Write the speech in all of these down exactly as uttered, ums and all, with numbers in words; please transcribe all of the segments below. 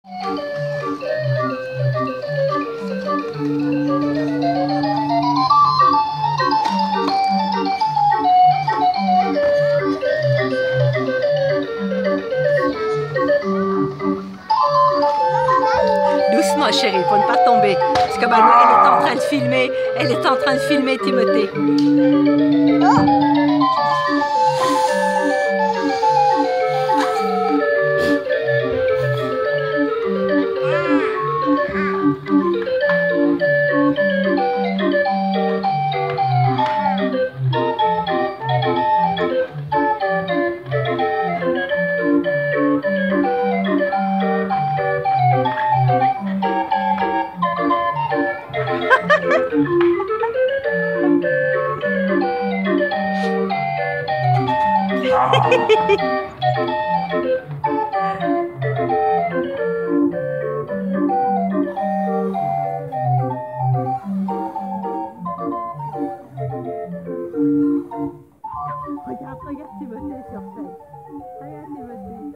Doucement chérie, faut ne pas tomber. Parce que bah, elle est en train de filmer, elle est en train de filmer Timothée. Regarde, regarde Timothée sur scène. Regarde Timothée.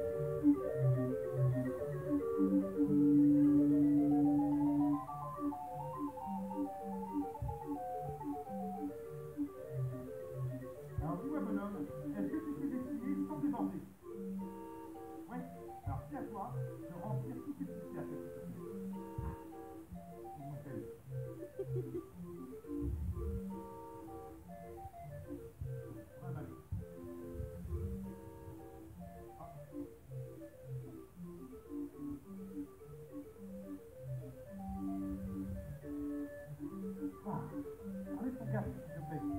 Alors dis-moi bonhomme, est-ce que tu sais dessiner sans déborder? Oui. Alors c'est à toi de remplir tous ces petits cercles. C'est mon tel. Un ballon. Ah. Arrête ton casque, s'il te plaît.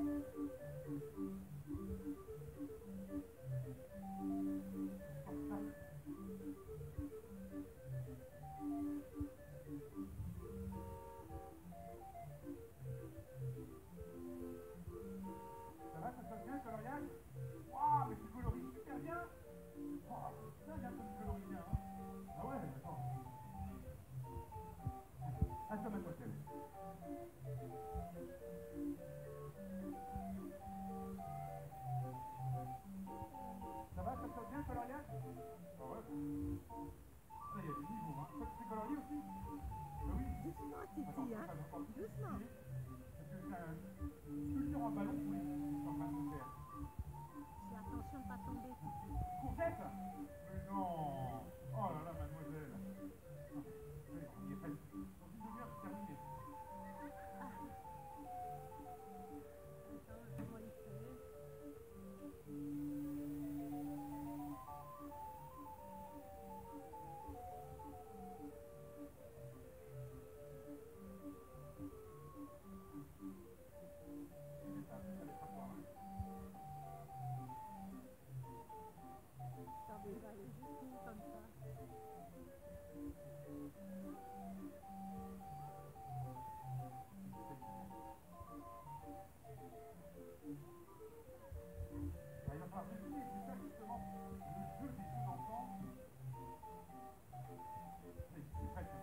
Ça va, ça se passe bien, coloriage? Waouh, mais tu colories super bien! Waouh, c'est dingue, hein, comme tu colories bien, hein? Ah ouais, attends. Attends, mademoiselle. Ça va, ça se passe bien, coloriage? Ah ouais. Là, il y a du niveau, hein. Toi, tu sais colorier aussi? Ah oui. Doucement Titi, hein? Doucement. Parce que c'est un sculpture en ballon pour les filles qui sont en train de se faire. Fais attention de ne pas tomber. Courgette? Mais non! Oh là là, mademoiselle! Allez, on y est presque. Dans une demi-heure, c'est terminé. Il va falloir deviner, c'est ça justement le jeu des jeux d'enfants. Oui, c'est prêt.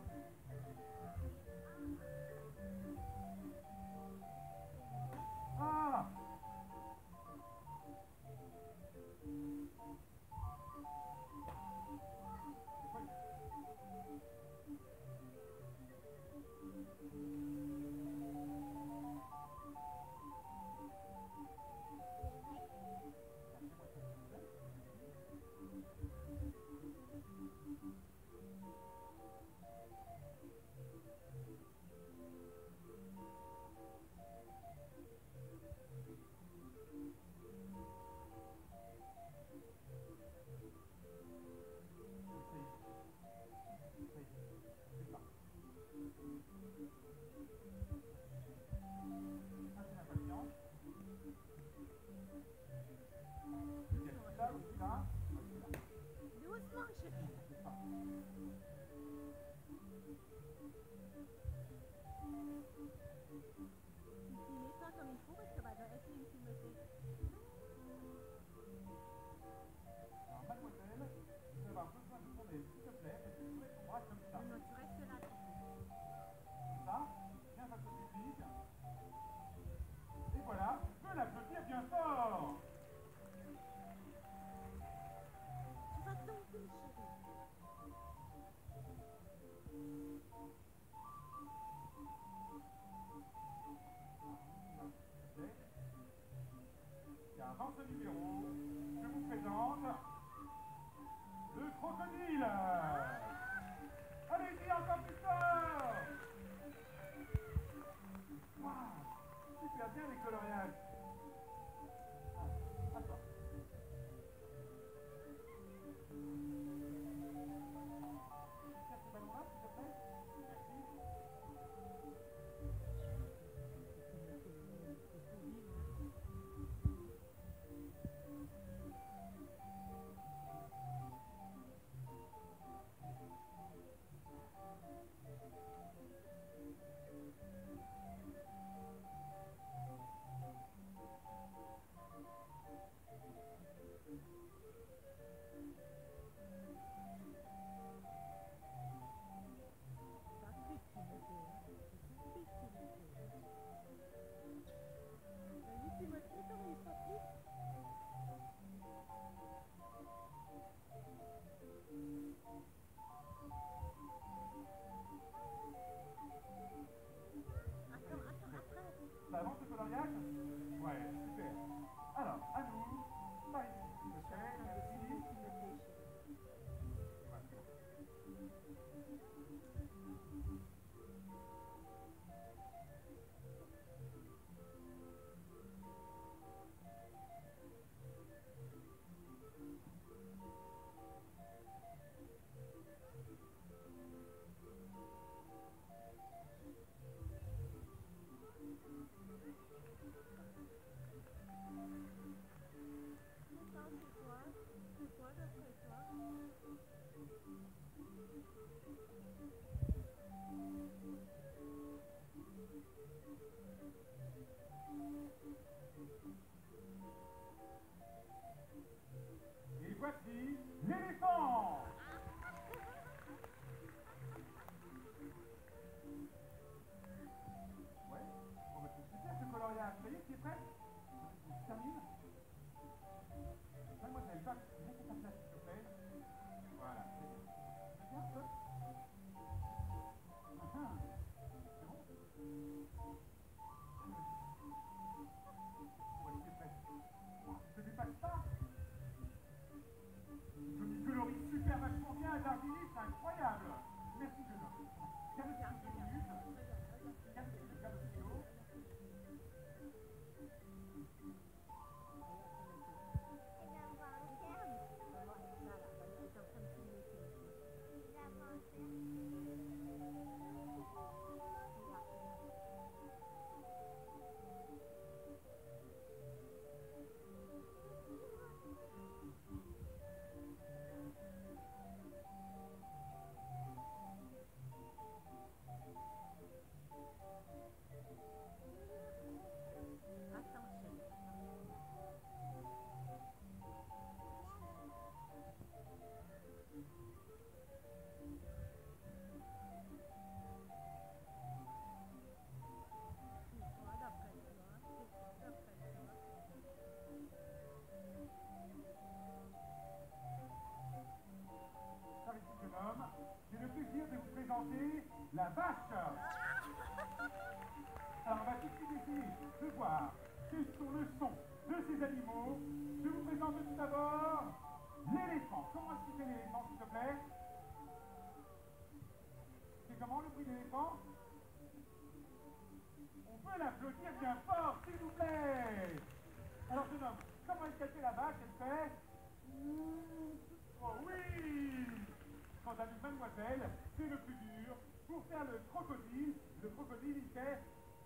Ah! S'il te plaît, est-ce que tu mets ton bras comme ça? Non, tu restes là. Ça? Viens à côté. crocodile. Allez-y, encore plus fort. Waouh, super bien les coloriages. Ah, à toi. Tiens ce ballon-là, s'il te plaît. Merci. Ça avance le coloriage? Ouais, super. Alors, à nous, par ici, s'il te plaît, ici. Voilà. Et voici l'éléphant. Ouais, on va tout super ce coloriage. Ça y est, tu es prêt? Tu termines? Mademoiselle, va, viens sur ta place, s'il te plaît. Voilà, c'est bien. C'est bien, stop. Ah, ah. C'est bon? Ouais, c'est prêt. Je ne dépasse pas. Je colorie super vachement bien à Dargini, c'est incroyable. Merci, jeune homme. Garde deux minutes. Garde garde le stylo. J'ai le plaisir de vous présenter la vache. Alors on va tout de suite essayer de voir quels sont le son de ces animaux. Je vous présente tout d'abord l'éléphant. Comment est-ce qu'il fait l'éléphant, s'il te plaît? C'est comment le bruit de l'éléphant? On peut l'applaudir bien fort, s'il vous plaît. Alors jeune homme, comment est-ce qu'elle fait la vache? Elle fait... Oh oui! Quant à nous, mademoiselle, c'est le plus dur. Pour faire le crocodile, le crocodile, il fait...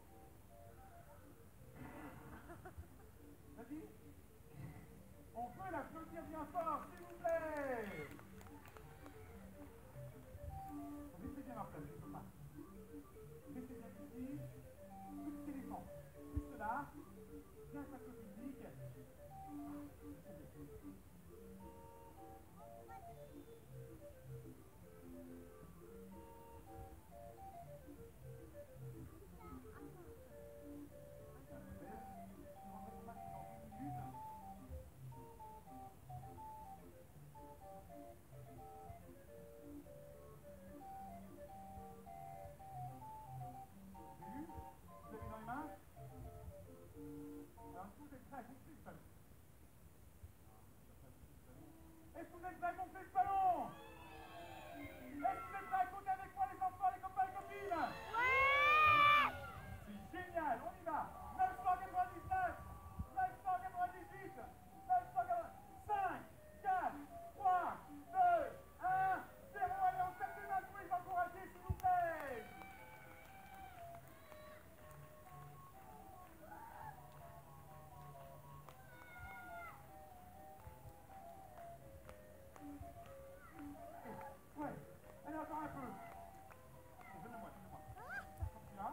Vas-y. On peut l'applaudir bien fort, s'il vous plaît. Restez bien en place, je ne peux pas. Restez bien ici. Petit éléphant. Juste là. Bien face au public. un peu. Donne-moi, donne-moi. Là.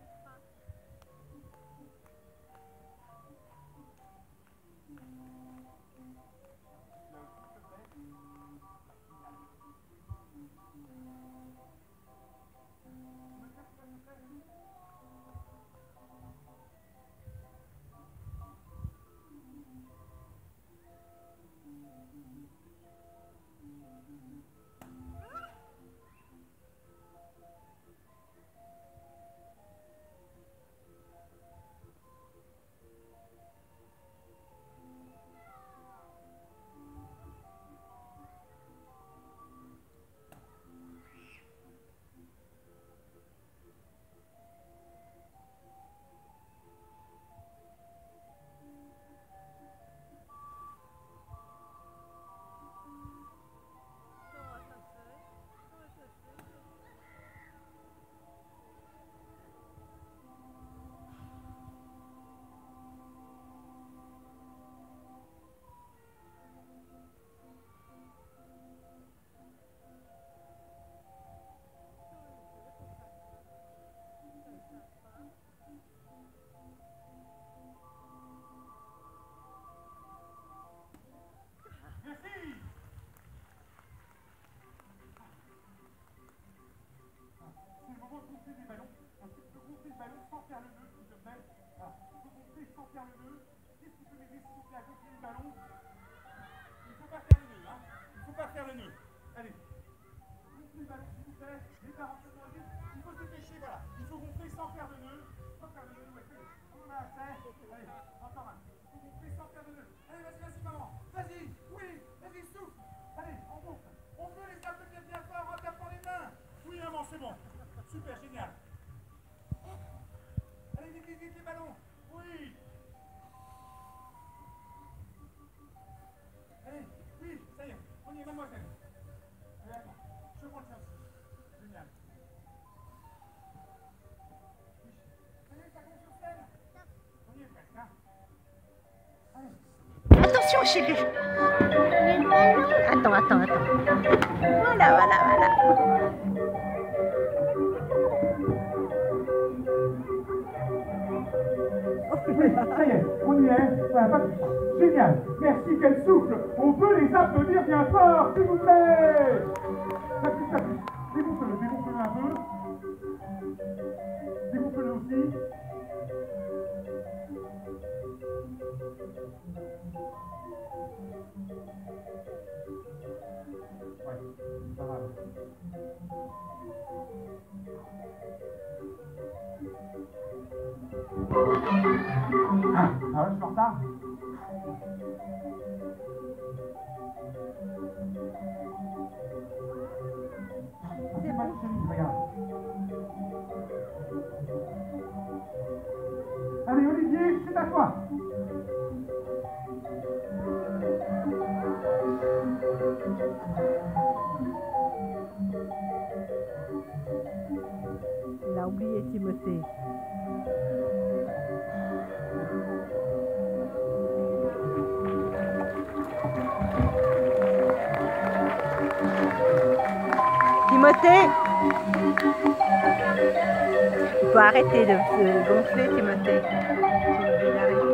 C'est bon, super, génial. Allez, vite, vite, vite, les ballons. Oui. Allez, oui, ça y est, on y est, mademoiselle. Allez, attends, je prends le sien aussi. Génial. Allez, ça compte sur scène. On y est presque, hein. Allez. Attention, chérie. Attends, attends, attends. Voilà, voilà, voilà. Ça y est, on y est. Ça va pas... Génial. Merci, quel souffle. On peut les applaudir bien fort, s'il vous plaît. Ça plus, ça plus. Dégonfle-le, dégonfle-le un peu. Dégonfle-le aussi. Ouais, ça va. Ah, ah ouais, je suis en retard. C'est pas chérie, regarde. Allez, Olivier, c'est à toi. Il a oublié Timothée. Timothée, il faut arrêter de se gonfler, Timothée. Tu veux l'arrêter.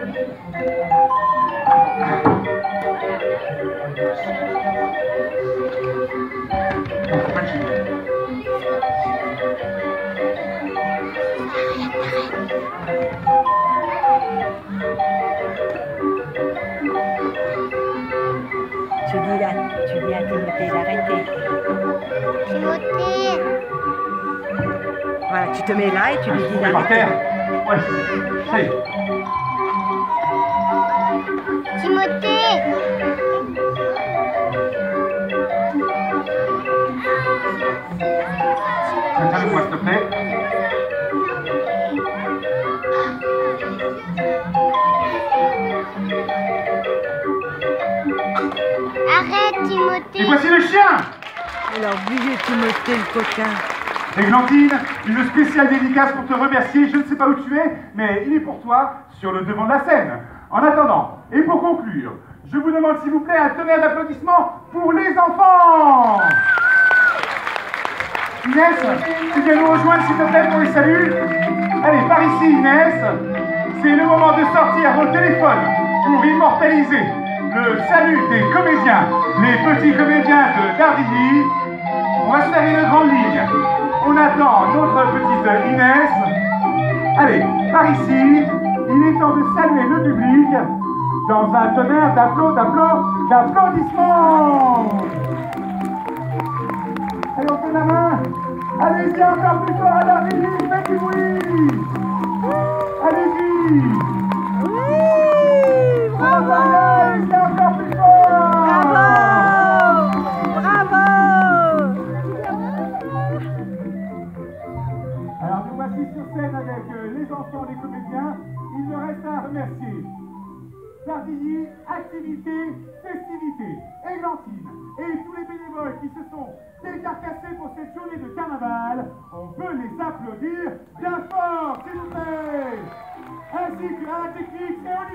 Tu dis là, tu dis à Timothée d'arrêter. Timothée. Voilà, tu te mets là et tu lui dis Par d'arrêter. terre. Ouais, ça y est. Timothée. Tiens-le-moi, s'il te plaît. Arrête, Timothée. Et voici le chien. Il a oublié Timothée, le coquin. Églantine, une spéciale dédicace pour te remercier. Je ne sais pas où tu es, mais il est pour toi sur le devant de la scène. En attendant, et pour conclure, je vous demande s'il vous plaît un tonnerre d'applaudissements pour les enfants. Inès, tu viens nous rejoindre s'il te plaît pour les saluts? Allez, par ici Inès. C'est le moment de sortir vos téléphones pour immortaliser le salut des comédiens, les petits comédiens de Dardilly. On va se faire une grande ligne. On attend notre petite Inès. Allez, par ici, il est temps de saluer le public dans un tonnerre d'applaudissements, d'applaudissements. Allez, on fait la main. Allez-y, encore plus fort à Dardilly, faites du bruit. Allez-y. Oui, bravo. Allez-y, encore plus fort. Bravo. Bravo. Alors nous voici sur scène avec euh, les enfants des comédiens. Il me reste à remercier Dardilly, activité, festivité, Églantine et tous les bénévoles qui se sont décarcassés pour cette journée de carnaval. On peut les applaudir bien fort, s'il vous plaît. Ainsi que la technique, c'est